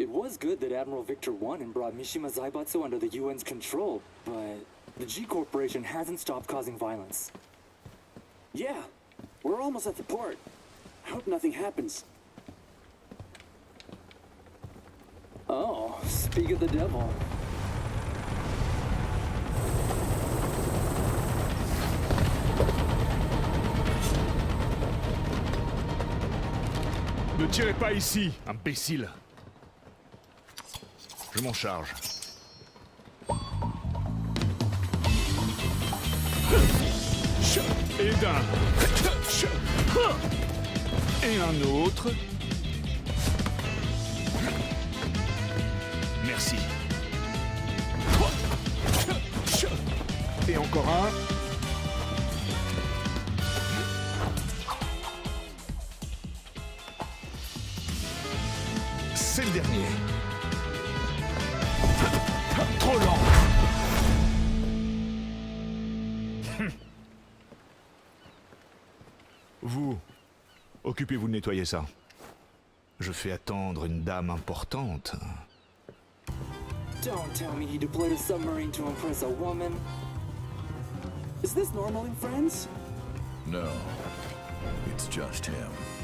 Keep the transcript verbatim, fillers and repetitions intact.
It was good that Admiral Victor won and brought Mishima Zaibatsu under the U N's control, but the G Corporation hasn't stopped causing violence. Yeah, we're almost at the port. I hope nothing happens. Oh, speak of the devil. Ne tirez pas ici, imbécile. Je m'en charge. Et d'un. Et un autre. Merci. Et encore un. C'est le dernier. Trop lent. Vous, occupez-vous de nettoyer ça. Je fais attendre une dame importante. Don't tell me he deployed a submarine to impress a woman. Is this normal in Friends? No, it's just him.